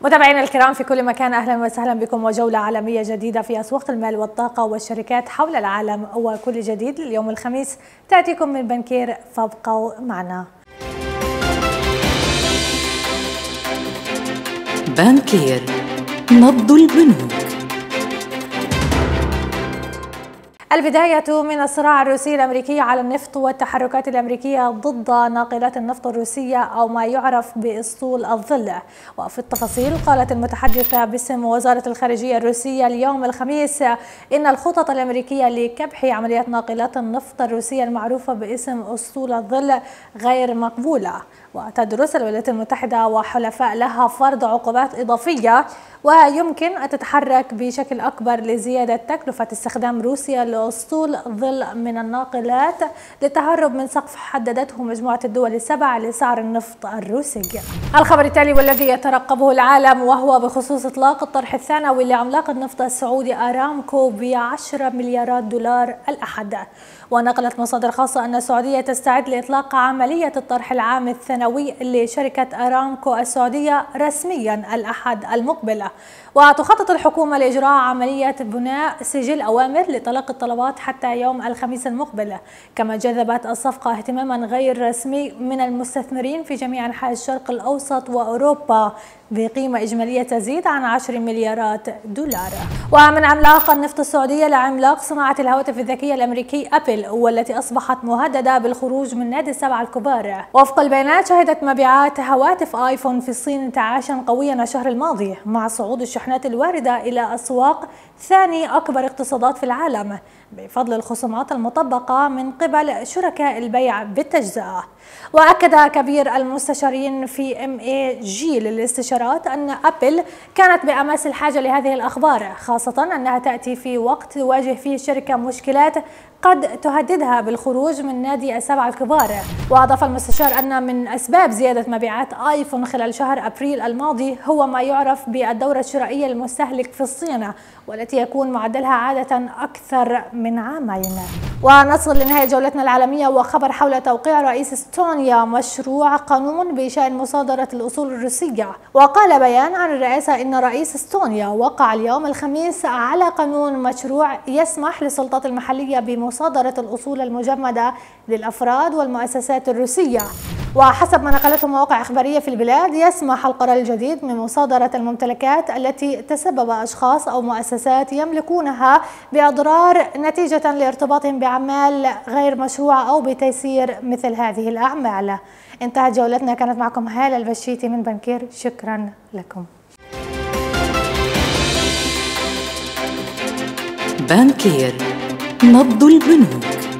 متابعينا الكرام في كل مكان، أهلا وسهلا بكم وجولة عالمية جديدة في أسواق المال والطاقة والشركات حول العالم، وكل جديد اليوم الخميس تأتيكم من بنكير، فابقوا معنا. بنكير، نبض البنوك. البداية من الصراع الروسي الأمريكي على النفط والتحركات الأمريكية ضد ناقلات النفط الروسية أو ما يعرف بأسطول الظل. وفي التفاصيل قالت المتحدثة باسم وزارة الخارجية الروسية اليوم الخميس إن الخطط الأمريكية لكبح عمليات ناقلات النفط الروسية المعروفة باسم أسطول الظل غير مقبولة، وتدرس الولايات المتحدة وحلفاء لها فرض عقوبات إضافية، ويمكن أن تتحرك بشكل أكبر لزيادة تكلفة استخدام روسيا لأسطول ظل من الناقلات للتهرب من سقف حددته مجموعة الدول السبع لسعر النفط الروسي. الخبر التالي والذي يترقبه العالم وهو بخصوص إطلاق الطرح الثانوي لعملاق النفط السعودي أرامكو ب10 مليارات دولار الأحد. ونقلت مصادر خاصة أن السعودية تستعد لإطلاق عملية الطرح العام الثانوي لشركة أرامكو السعودية رسميا الأحد المقبل. وتخطط الحكومة لإجراء عملية بناء سجل أوامر لتلقي الطلبات حتى يوم الخميس المقبل. كما جذبت الصفقة اهتماما غير رسمي من المستثمرين في جميع أنحاء الشرق الأوسط وأوروبا بقيمة إجمالية تزيد عن 10 مليارات دولار. ومن عملاق النفط السعودية لعملاق صناعة الهواتف الذكية الأمريكي أبل، والتي أصبحت مهددة بالخروج من نادي السبعة الكبار. وفق البيانات شهدت مبيعات هواتف آيفون في الصين انتعاشا قويا الشهر الماضي مع صعود الشحنات الواردة إلى أسواق ثاني أكبر اقتصادات في العالم بفضل الخصومات المطبقة من قبل شركاء البيع بالتجزئة. وأكد كبير المستشارين في MAG للاستشارات أن أبل كانت بأمس الحاجة لهذه الأخبار، خاصة أنها تأتي في وقت تواجه فيه الشركة مشكلات قد تهددها بالخروج من نادي السبعة الكبار. وأضاف المستشار أن من أسباب زيادة مبيعات آيفون خلال شهر أبريل الماضي هو ما يعرف بالدورة الشرائية للمستهلك في الصين، والتي يكون معدلها عادة أكثر من عامين. ونصل لنهاية جولتنا العالمية وخبر حول توقيع رئيس استونيا مشروع قانون بشأن مصادرة الأصول الروسية. وقال بيان عن الرئاسة إن رئيس استونيا وقع اليوم الخميس على قانون مشروع يسمح للسلطات المحلية بمصادرة الأصول المجمدة للأفراد والمؤسسات الروسية. وحسب ما نقلته مواقع إخبارية في البلاد، يسمح القرار الجديد من مصادرة الممتلكات التي تسبب أشخاص أو مؤسسات يملكونها بأضرار نتيجة لارتباطهم بأعمال غير مشروعة أو بتيسير مثل هذه الأعمال. انتهت جولتنا، كانت معكم هالة البشيتي من بنكير، شكرا لكم. بنكير، نبض البنوك.